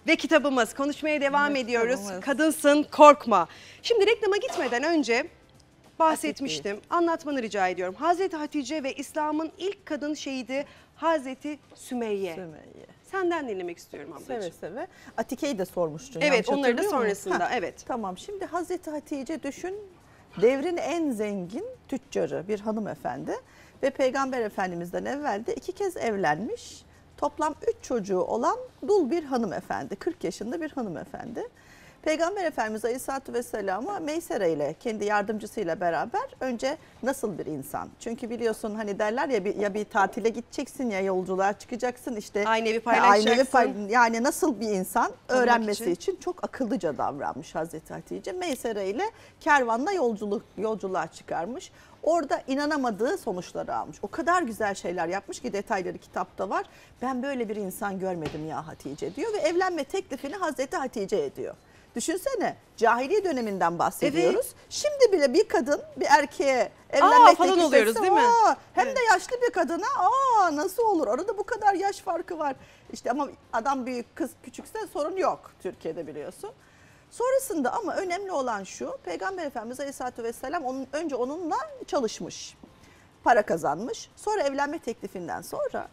Ve kitabımız, konuşmaya devam ediyoruz. Kitabımız. Kadınsın, korkma. Şimdi reklama gitmeden önce bahsetmiştim. Anlatmanı rica ediyorum. Hazreti Hatice ve İslam'ın ilk kadın şehidi Hazreti Sümeyye. Senden dinlemek istiyorum ablacığım. Seve seve. Atike'yi de sormuştun. Evet, onları da hatırlıyor musun? sonrasında. Evet. Tamam, şimdi Hazreti Hatice düşün, devrin en zengin tüccarı bir hanımefendi ve Peygamber Efendimiz'den evvel de 2 kez evlenmiş. Toplam 3 çocuğu olan dul bir hanımefendi, 40 yaşında bir hanımefendi. Peygamber Efendimiz Aleyhisselatü Vesselam'a Meysere ile kendi yardımcısıyla beraber önce nasıl bir insan? Çünkü biliyorsun hani derler ya bir tatile gideceksin ya yolculuğa çıkacaksın işte. Aynı evi paylaşacaksın. Yani nasıl bir insan öğrenmesi için çok akıllıca davranmış Hazreti Hatice. Meysere ile kervanla yolculuğa çıkarmış. Orada inanamadığı sonuçları almış. O kadar güzel şeyler yapmış ki detayları kitapta var. Ben böyle bir insan görmedim ya Hatice diyor ve evlenme teklifini Hazreti Hatice ediyor. Düşünsene, cahiliye döneminden bahsediyoruz. Evet. Şimdi bile bir kadın bir erkeğe evlenmek falan oluyoruz değil mi? Hem de yaşlı bir kadına nasıl olur? Arada bu kadar yaş farkı var. İşte ama adam büyük, kız küçükse sorun yok Türkiye'de biliyorsun. Sonrasında ama önemli olan şu, Peygamber Efendimiz Aleyhisselatü Vesselam önce onunla çalışmış, para kazanmış. Sonra evlenme teklifinden sonra,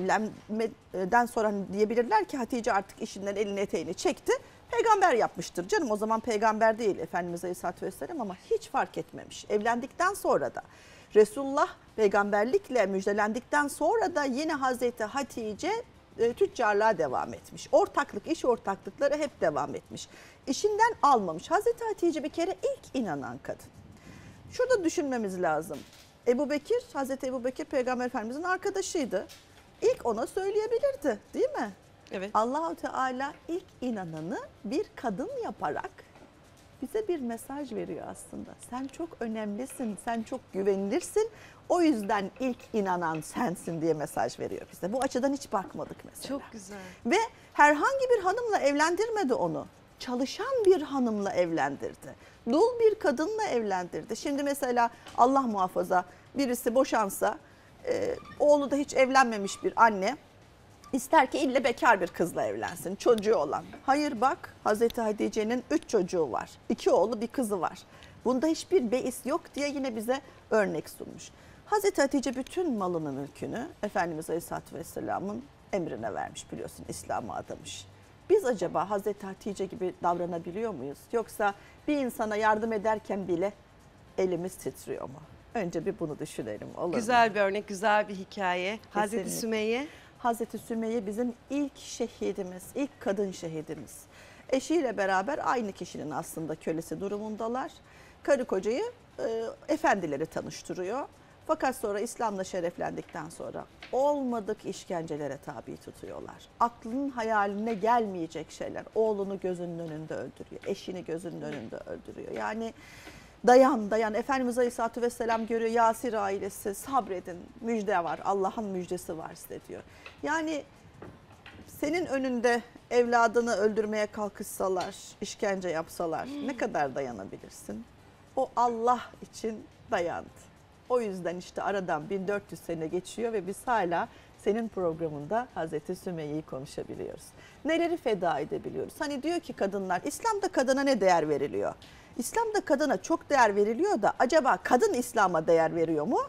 evlenmeden sonra diyebilirler ki Hatice artık işinden elini eteğini çekti. Peygamber yapmıştır canım, o zaman peygamber değil Efendimiz Aleyhisselatü Vesselam ama hiç fark etmemiş. Evlendikten sonra da Resulullah peygamberlikle müjdelendikten sonra da yine Hazreti Hatice tüccarlığa devam etmiş. İş ortaklıkları hep devam etmiş. İşinden almamış. Hazreti Hatice bir kere ilk inanan kadın. Şurada düşünmemiz lazım. Hazreti Ebu Bekir Peygamber Efendimizin arkadaşıydı. İlk ona söyleyebilirdi, değil mi? Evet. Allah-u Teala ilk inananı bir kadın yaparak bize bir mesaj veriyor aslında. Sen çok önemlisin, sen çok güvenilirsin. O yüzden ilk inanan sensin diye mesaj veriyor bize. Bu açıdan hiç bakmadık mesela. Çok güzel. Ve herhangi bir hanımla evlendirmedi onu. Çalışan bir hanımla evlendirdi. Dul bir kadınla evlendirdi. Şimdi mesela Allah muhafaza birisi boşansa, oğlu da hiç evlenmemiş bir anne İster ki ille bekar bir kızla evlensin, çocuğu olan. Hayır bak, Hazreti Hatice'nin 3 çocuğu var. 2 oğlu bir kızı var. Bunda hiçbir beis yok diye yine bize örnek sunmuş. Hazreti Hatice bütün malını mülkünü Efendimiz Aleyhisselatü Vesselam'ın emrine vermiş, biliyorsun İslam'a adamış. Biz acaba Hazreti Hatice gibi davranabiliyor muyuz? Yoksa bir insana yardım ederken bile elimiz titriyor mu? Önce bir bunu düşünelim, olur Güzel mu? bir örnek, güzel bir hikaye. Kesinlikle. Hazreti Sümeyye. Hazreti Sümeyye bizim ilk şehidimiz, ilk kadın şehidimiz. Eşiyle beraber aynı kişinin aslında kölesi durumundalar. Karı kocayı efendileri tanıştırıyor. Fakat sonra İslam'la şereflendikten sonra olmadık işkencelere tabi tutuyorlar. Aklının hayaline gelmeyecek şeyler. Oğlunu gözünün önünde öldürüyor, eşini gözünün önünde öldürüyor. Yani dayan. Efendimiz Aleyhisselatü Vesselam görüyor, Yasir ailesi sabredin, müjde var, Allah'ın müjdesi var size diyor. Yani senin önünde evladını öldürmeye kalkışsalar, işkence yapsalar ne kadar dayanabilirsin? O Allah için dayandı. O yüzden işte aradan 1400 sene geçiyor ve biz hala senin programında Hazreti Sümeyye'yi konuşabiliyoruz. Neleri feda edebiliyoruz? Hani diyor ki kadınlar, İslam'da kadına ne değer veriliyor? İslam'da kadına çok değer veriliyor da acaba kadın İslam'a değer veriyor mu?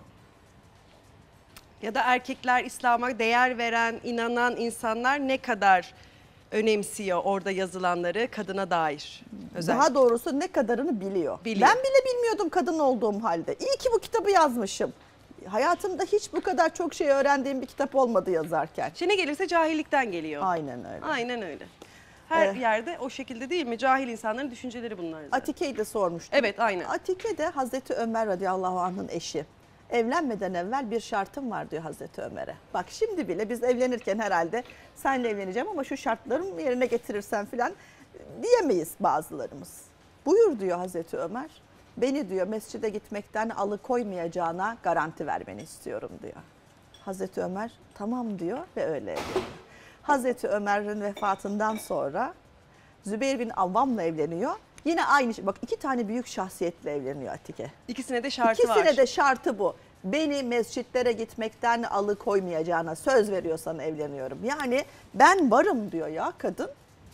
Ya da erkekler İslam'a değer veren, inanan insanlar ne kadar önemsiyor orada yazılanları kadına dair? Özellikle. Daha doğrusu ne kadarını biliyor. Ben bile bilmiyordum kadın olduğum halde. İyi ki bu kitabı yazmışım. Hayatımda hiç bu kadar çok şey öğrendiğim bir kitap olmadı yazarken. Şimdi gelirse cahillikten geliyor. Aynen öyle. Aynen öyle. Her yerde o şekilde değil mi? Cahil insanların düşünceleri bunlar. Atike'yi de sormuştum. Evet, aynen. Atike de Hazreti Ömer radıyallahu anh'ın eşi. Evlenmeden evvel bir şartım var diyor Hazreti Ömer'e. Bak şimdi bile biz evlenirken herhalde senle evleneceğim ama şu şartlarımı yerine getirirsen falan diyemeyiz bazılarımız. Buyur diyor Hazreti Ömer. Beni diyor mescide gitmekten alıkoymayacağına garanti vermeni istiyorum diyor. Hazreti Ömer tamam diyor ve öyle evleniyor. Hazreti Ömer'in vefatından sonra Zübeyir bin Avvam'la evleniyor. Yine aynı şey. Bak 2 tane büyük şahsiyetle evleniyor Atike. İkisine de şartı var. İkisine de şartı bu. Beni mescitlere gitmekten alıkoymayacağına söz veriyorsan evleniyorum. Yani ben varım diyor ya kadın.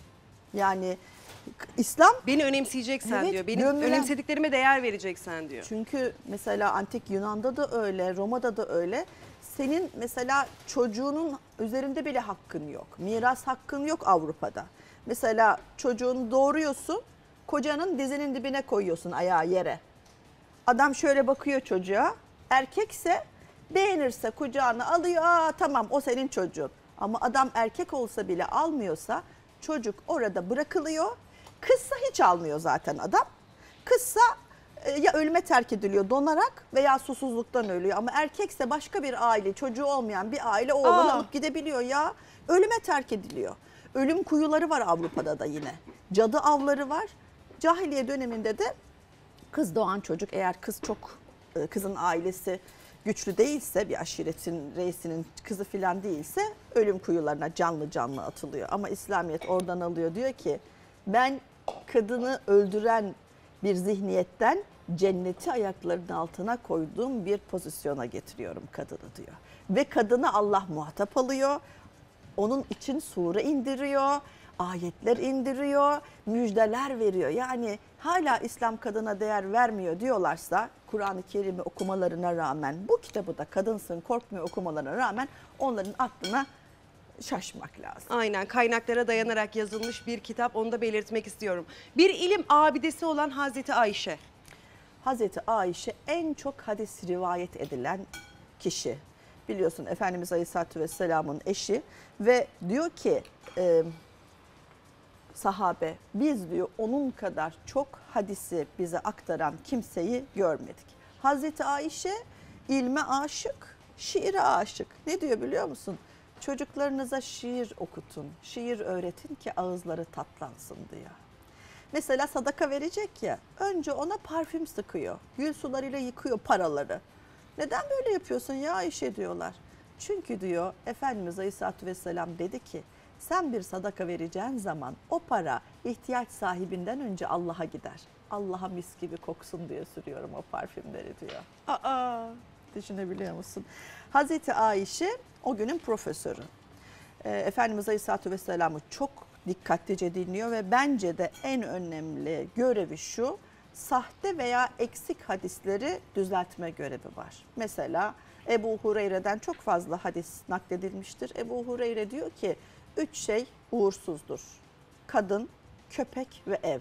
Yani İslam Beni önemseyeceksen Evet, diyor. Benim gömülen- önemsediklerime değer vereceksen diyor. çünkü mesela antik Yunan'da da öyle, Roma'da da öyle. Senin mesela çocuğunun üzerinde bile hakkın yok. Miras hakkın yok Avrupa'da. Mesela çocuğunu doğuruyorsun, kocanın dizinin dibine koyuyorsun ayağı yere. Adam şöyle bakıyor çocuğa. Erkekse beğenirse kucağına alıyor. Aa, tamam o senin çocuğun. Ama adam erkek olsa bile almıyorsa çocuk orada bırakılıyor. Kızsa hiç almıyor zaten adam. Kızsa ya ölüme terk ediliyor donarak veya susuzluktan ölüyor. Ama erkekse başka bir aile, çocuğu olmayan bir aile oğlanı alıp gidebiliyor ya. Ölüme terk ediliyor. Ölüm kuyuları var Avrupa'da da yine. Cadı avları var. Cahiliye döneminde de kız doğan çocuk, eğer kızın ailesi güçlü değilse, bir aşiretin reisinin kızı falan değilse ölüm kuyularına canlı canlı atılıyor. Ama İslamiyet oradan alıyor, diyor ki ben kadını öldüren bir zihniyetten cenneti ayaklarının altına koyduğum bir pozisyona getiriyorum kadını diyor. Ve kadını Allah muhatap alıyor. Onun için sure indiriyor, ayetler indiriyor, müjdeler veriyor. Yani hala İslam kadına değer vermiyor diyorlarsa, Kur'an-ı Kerim'i okumalarına rağmen, bu kitabı da kadınsın korkmuyor okumalarına rağmen onların aklına şaşmak lazım. Aynen, kaynaklara dayanarak yazılmış bir kitap, onu da belirtmek istiyorum. Bir ilim abidesi olan Hazreti Ayşe. Hazreti Ayşe en çok hadis rivayet edilen kişi. Biliyorsun Efendimiz Aleyhisselatü Vesselam'ın eşi ve diyor ki sahabe, biz diyor onun kadar çok hadisi bize aktaran kimseyi görmedik. Hazreti Ayşe ilme aşık, şiire aşık. Ne diyor biliyor musun? Çocuklarınıza şiir okutun, şiir öğretin ki ağızları tatlansın diyor. Mesela sadaka verecek ya, önce ona parfüm sıkıyor, gül sularıyla yıkıyor paraları. Neden böyle yapıyorsun ya Ayşe diyorlar. Çünkü diyor Efendimiz Aleyhisselatü Vesselam dedi ki, sen bir sadaka vereceğin zaman o para ihtiyaç sahibinden önce Allah'a gider. Allah'a mis gibi koksun diye sürüyorum o parfümleri diyor. Düşünebiliyor musun? Hazreti Ayşe o günün profesörü. Efendimiz Aleyhisselatü Vesselam'ı çok dikkatlice dinliyor ve bence de en önemli görevi şu: sahte veya eksik hadisleri düzeltme görevi var. Mesela Ebu Hureyre'den çok fazla hadis nakledilmiştir. Ebu Hureyre diyor ki 3 şey uğursuzdur: kadın, köpek ve ev.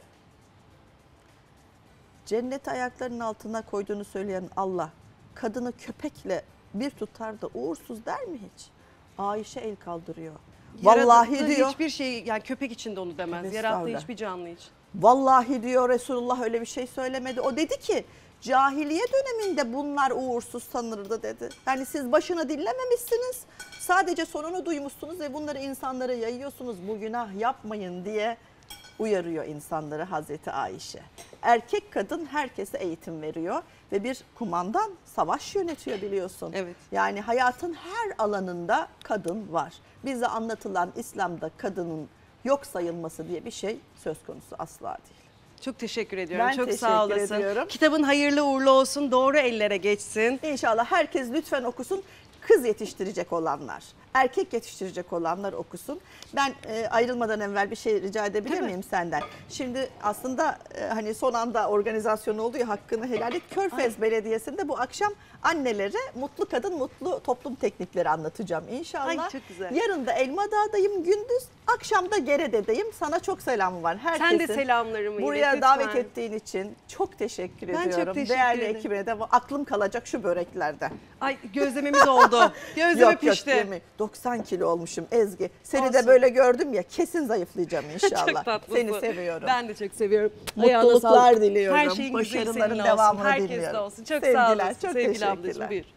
Cenneti ayaklarının altına koyduğunu söyleyen Allah kadını köpekle bir tutar da uğursuz der mi hiç? Ayşe el kaldırıyor. Vallahi Yarattığı diyor. hiçbir şey, yani köpek için de onu demez. Yarattığı hiçbir canlı için. Vallahi diyor Resulullah öyle bir şey söylemedi. O dedi ki cahiliye döneminde bunlar uğursuz sanırdı dedi. Yani siz başını dinlememişsiniz. Sadece sonunu duymuşsunuz ve bunları insanlara yayıyorsunuz. Bu günah yapmayın diye uyarıyor insanları Hazreti Ayşe. Erkek kadın herkese eğitim veriyor ve bir kumandan savaş yönetiyor biliyorsun. Evet. Yani hayatın her alanında kadın var. Bize anlatılan İslam'da kadının yok sayılması diye bir şey söz konusu asla değil. Çok teşekkür ediyorum. Ben Çok teşekkür sağ olasın. ediyorum. Kitabın hayırlı uğurlu olsun. Doğru ellere geçsin. İnşallah herkes lütfen okusun. Kız yetiştirecek olanlar, erkek yetiştirecek olanlar okusun. Ben ayrılmadan evvel bir şey rica edebilir miyim senden? Şimdi aslında hani son anda organizasyon oldu ya, hakkını helal et. Körfez Belediyesi'nde bu akşam annelere mutlu kadın, mutlu toplum teknikleri anlatacağım inşallah. Ay, çok güzel. Yarın da Elmadağ'dayım gündüz, akşam da Gerede'deyim. Sana çok selamım var. Sen de selamlarımı buraya ilet, davet lütfen. ettiğin için çok teşekkür Ben çok ediyorum. teşekkür Değerli ederim. ekibine de aklım kalacak şu böreklerde. Ay, gözlememiz oldu. Gözleme pişti. Yok 90 kilo olmuşum Ezgi. Seni Olsun. de böyle gördüm ya, kesin zayıflayacağım inşallah. Çok tatlısın. Seni seviyorum. Ben de çok seviyorum. Mutluluklar diliyorum. Her şeyin güzeli Başarıların senin devamını olsun. Herkes de diliyorum. olsun. Çok Sevgiler, sağ olasın çok sevgili ablacığım. teşekkürler. Buyur.